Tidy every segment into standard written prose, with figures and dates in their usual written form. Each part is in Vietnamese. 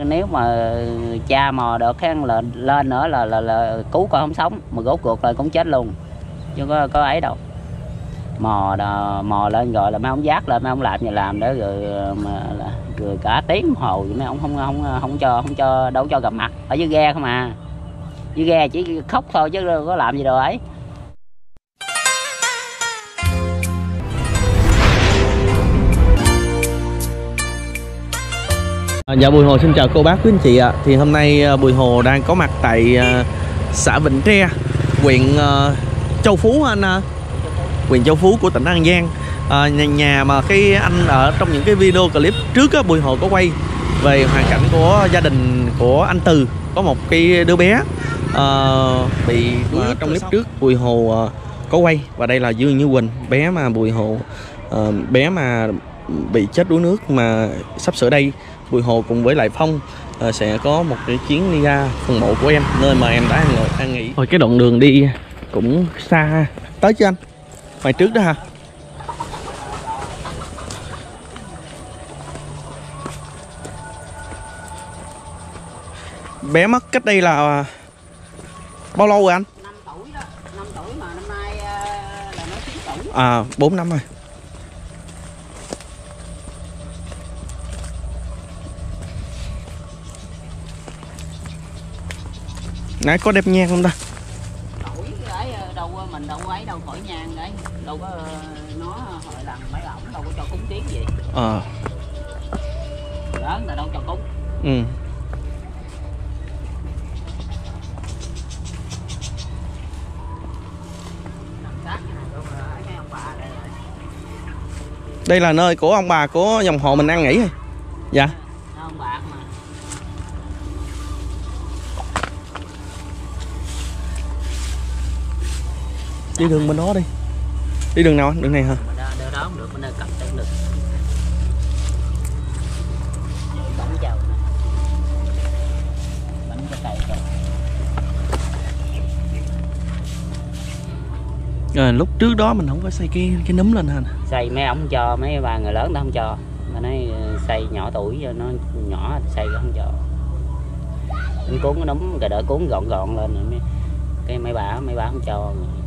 nếu mà cha mò được cái lên nữa là cứu con không sống, mà rốt cuộc là cũng chết luôn, chứ có ấy đâu. Mò lên rồi là mấy ông dắt lên, mấy ông làm gì làm đó rồi mà rồi cả tiếng đồng hồ mấy ông không cho đâu cho gặp mặt ở dưới ghe không à. Dưới ghe chỉ khóc thôi chứ có làm gì đâu ấy. Dạ Bùi Hồ xin chào cô bác quý anh chị ạ. Thì hôm nay Bùi Hồ đang có mặt tại xã Vĩnh Tre, huyện Châu Phú anh, huyện Châu Phú của tỉnh An Giang. Nhà mà cái anh ở trong những cái video clip trước á, Bùi Hồ có quay về hoàn cảnh của gia đình của anh Từ, có một cái đứa bé bị đuối trong clip trước Bùi Hồ có quay. Và đây là Dương Như Quỳnh, bé mà Bùi Hồ bé mà bị chết đuối nước mà sắp sửa đây Bùi Hồ cùng với lại Phong sẽ có một cái chuyến đi ra phần mộ của em, nơi mà em đã ăn nghỉ. Thôi cái đoạn đường đi cũng xa, tới chưa anh? Ngoài trước đó hả? Bé mất cách đây là bao lâu rồi anh? 5 tuổi đó, 5 tuổi mà năm nay là nó 9 tuổi. 4 năm rồi. Nãy có đẹp nhang không ta? Đổi cái đấy đâu mình đâu ấy đâu khỏi nhang đấy, đâu có nó hồi lần mấy ổng đâu có cho cúng kiến gì. Lớn là đâu cho cúng. Đây là nơi của ông bà của dòng họ mình ăn nghỉ rồi. Dạ. Ông bà mà. Đi đường bên đó đi. Đi đường nào anh? Đường này hả? Đường đó không được, bên đây cấm chẳng được. Bắn chào nè. Bắn cái cây kìa. Rồi lúc trước đó mình không có xây cái núm lên hả? Xây mấy ổng cho, mấy bà người lớn ta không cho. Mà nói xây nhỏ tuổi cho nó nhỏ xây không cho. Anh cuốn cái núm rồi đợi cuốn gọn gọn lên rồi cái mấy bà không cho.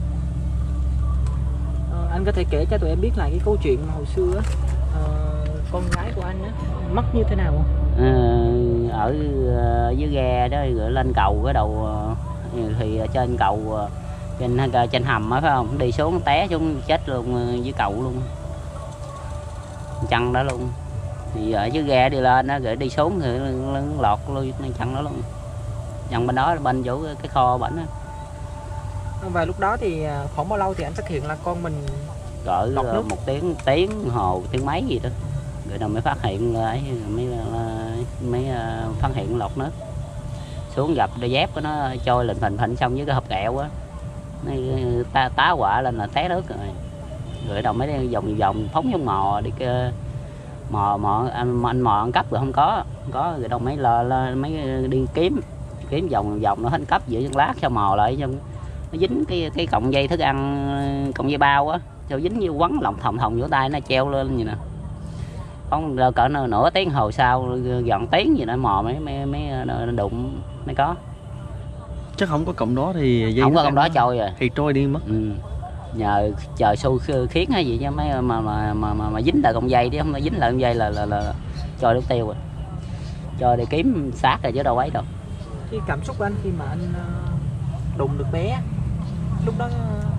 Anh có thể kể cho tụi em biết lại cái câu chuyện hồi xưa con gái của anh á mất như thế nào không? Ở dưới ghe đó rồi lên cầu cái đầu thì ở trên cầu trên hầm á phải không, đi xuống té xuống chết luôn dưới cầu luôn, chăng đó luôn. Thì ở dưới ghe đi lên đó rồi đi xuống thì lọt luôn chăng đó luôn, chăng bên đó là bên chỗ cái kho bển á. Và lúc đó thì khoảng bao lâu thì anh phát hiện là con mình cỡ một tiếng hồ tiếng mấy gì đó, rồi đâu mới phát hiện ấy, mới phát hiện lọt nước xuống, gặp đôi dép của nó trôi lình phình xong với cái hộp kẹo á, nó tá quả lên là té nước rồi đâu mới vòng phóng trong mò đi mò anh mò ăn cắp rồi không có rồi đâu mới mấy đi kiếm vòng nó hết cấp giữa chân lát sao mò lại trong nó dính cái cọng dây thức ăn, cọng dây bao á, cho dính như quấn lòng thòng vỗ tay nó treo lên vậy nè. Không cỡ nửa tiếng hồ sau gần tiếng gì nữa mò mới đụng mới có. Chắc không có cọng đó thì dây không có cọng đó trôi rồi thì trôi đi mất. Nhờ trời xu khiến hay gì chứ mấy mà dính lại cọng dây chứ không dính lại cọng dây là trôi nước tiêu rồi, cho để kiếm xác rồi chứ đâu ấy đâu. Cái cảm xúc của anh khi mà anh đụng được bé lúc đó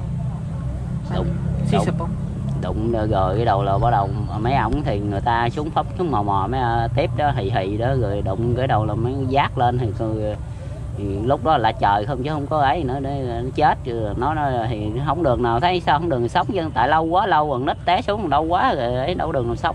suy sụp không? Đụng rồi cái đầu là bắt đầu mấy ổng thì người ta xuống phóng xuống mò mấy tiếp đó hì đó, rồi đụng cái đầu là mới giác lên thì lúc đó là trời không chứ không có ấy nữa để nó chết. Nó thì không đường nào, thấy sao không đường sống chứ tại quá lâu còn nít té xuống đâu quá rồi ấy, đâu đường nào sống.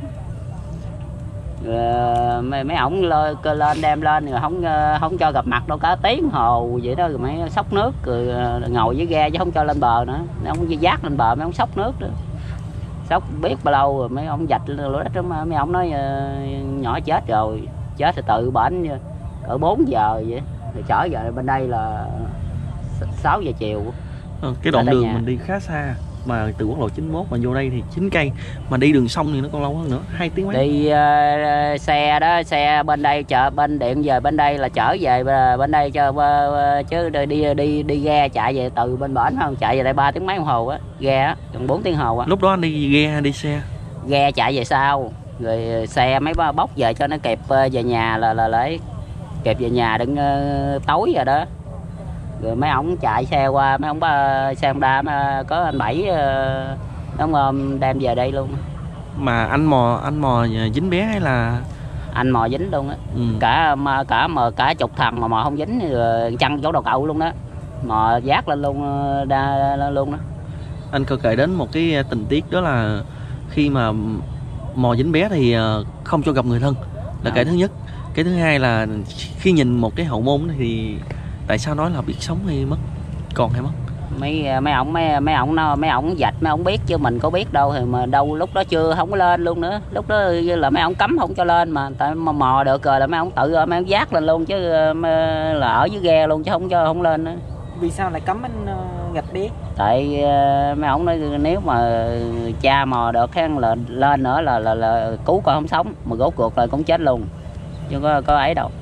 Rồi mấy ổng lên đem lên rồi không cho gặp mặt đâu, cả tiếng hồ vậy đó, rồi mấy xóc nước rồi ngồi với ghe chứ không cho lên bờ nữa, ông dắt lên bờ mấy ông xóc nước nữa, xóc biết bao lâu rồi mấy ông dạch lên lỗ đất, mấy ông nói nhỏ chết rồi thì tự bển cỡ 4 giờ vậy, thì trở về bên đây là 6 giờ chiều. Cái đoạn đường mình đi khá xa. mà từ quốc lộ 91 mà vô đây thì 9 cây, mà đi đường sông thì nó còn lâu hơn nữa, 2 tiếng mấy. Đi xe đó, xe bên đây chợ bên điện về bên đây là chở về bên đây cho chứ đi ghe chạy về từ bên bển không, chạy về đây 3 tiếng mấy đồng hồ á, ghe á gần 4 tiếng hồ á. Lúc đó anh đi ghe hay đi xe? Ghe chạy về sau, rồi xe mấy bóc về cho nó kịp về nhà là lấy kịp về nhà đừng tối rồi đó. Rồi mấy ổng chạy xe qua, mấy ổng xe Honda có anh Bảy ông đem về đây luôn. Mà anh mò dính bé hay là anh mò dính luôn á? Cả chục thằng mà mò không dính, rồi chăn chỗ đầu cậu luôn đó, mò vác lên luôn, lên luôn đó. Anh có kể đến một cái tình tiết đó là khi mà mò dính bé thì không cho gặp người thân là cái thứ nhất. Cái thứ hai là khi nhìn một cái hậu môn thì tại sao nói là biết sống hay mất, còn hay mất? Mấy ổng dạch, mấy ổng biết chứ mình có biết đâu, thì mà đâu lúc đó chưa không có lên luôn nữa. Lúc đó là mấy ổng cấm không cho lên, mà tại mà mò được rồi là mấy ổng tự mấy ổng vác lên luôn, chứ là ở dưới ghe luôn chứ không lên nữa. Vì sao lại cấm anh gạch bé? Tại mấy ổng nói nếu mà cha mò được hay là lên nữa là cứu con không sống, mà rốt cuộc là cũng chết luôn, chứ có ấy đâu.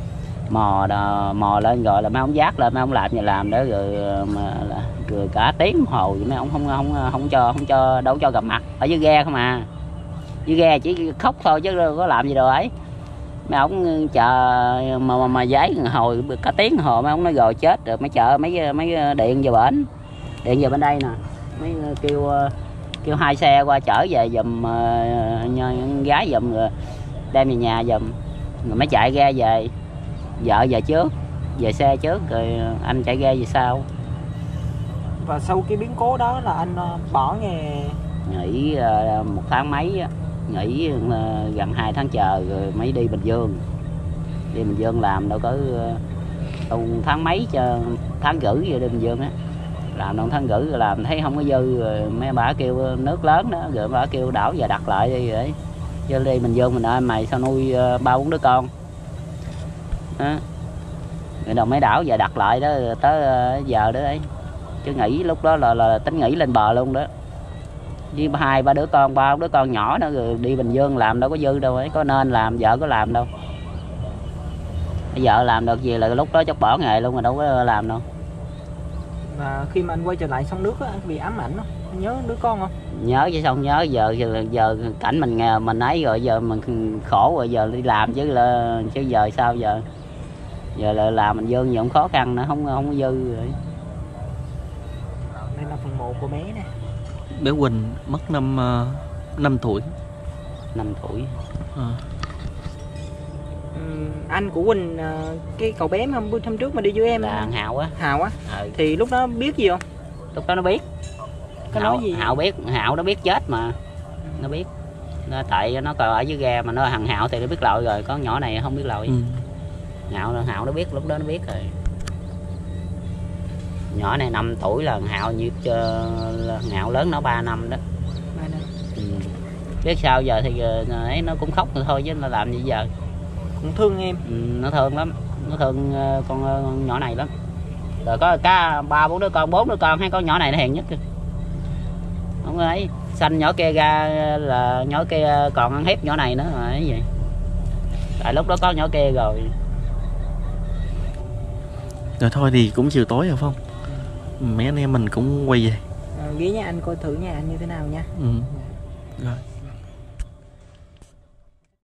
Mò lên rồi là mấy ông vác lên, mấy ông làm gì làm đó, rồi cả tiếng đồng hồ mấy ông không cho đâu cho gặp mặt, ở dưới ghe không à, dưới ghe chỉ khóc thôi chứ có làm gì đâu ấy. Mấy ông chờ mà giấy hồi cả tiếng đồng hồ, mấy ông nói rồi chết rồi mới chờ mấy điện về bển, điện về bên đây nè, mấy kêu 2 xe qua chở về giùm gái giùm, rồi đem về nhà giùm, rồi mới chạy ra về. Vợ về trước, về xe trước, rồi anh chạy ghe về sau. Và sau cái biến cố đó là anh bỏ nghề? Nghỉ 1 tháng mấy, nghỉ gần 2 tháng trời rồi mới đi Bình Dương. Đi Bình Dương làm đâu có tháng mấy, cho tháng rưỡi rồi đi Bình Dương á. Làm đâu tháng rưỡi rồi làm thấy không có dư, rồi mấy bà kêu nước lớn đó, rồi bà kêu đảo giờ đặt lại đi rồi. Chứ đi Bình Dương mình ơi mày sao nuôi 3-4 đứa con đó. Người đâu mấy đảo giờ đặt lại đó, tới giờ đó đấy. Chứ nghỉ lúc đó là tính nghỉ lên bờ luôn đó, với 2-3 đứa con, 3 đứa con nhỏ nữa, rồi đi Bình Dương làm đâu có dư đâu ấy, có nên làm, vợ có làm đâu. Vợ làm được gì là lúc đó chắc bỏ nghề luôn, mà đâu có làm đâu. Và khi mà anh quay trở lại sông nước á, anh bị ám ảnh không? Anh nhớ đứa con không? Nhớ chứ không nhớ, giờ cảnh mình nghèo mình ấy rồi, giờ mình khổ rồi, giờ đi làm chứ giờ sao giờ là làm Bình Dương giờ cũng khó khăn nữa, không có dư rồi. Đây là phần mộ của bé nè. Bé Quỳnh mất năm tuổi. 5 tuổi. Anh của Quỳnh, cái cậu bé mà hôm trước mà đi với em là Hào á. Hào á. Thì lúc đó biết gì không? Lúc đó nó biết. Có nói gì? Hào nó biết chết mà. Nó biết. Tại nó còn ở dưới ghe mà, nó thằng Hào thì nó biết lội rồi, con nhỏ này không biết lội. Hào nó biết, lúc đó nó biết rồi. Nhỏ này 5 tuổi là Hào như Hào lớn nó 3 năm đó. 3 năm. Biết sao giờ thì ấy nó cũng khóc thôi chứ nó làm gì giờ. Cũng thương em. Nó thương lắm, nó thương con nhỏ này lắm. Rồi có cả 3-4 đứa con, 4 đứa con, hay con nhỏ này nó hèn nhất. Không có ấy, sanh nhỏ kia ra là nhỏ kia còn ăn hiếp nhỏ này nữa rồi ấy vậy. Tại lúc đó có nhỏ kia rồi. Rồi thôi thì cũng chiều tối rồi phải không? Mấy anh em mình cũng quay về. Ghé nha anh coi thử nhà anh như thế nào nha. Rồi.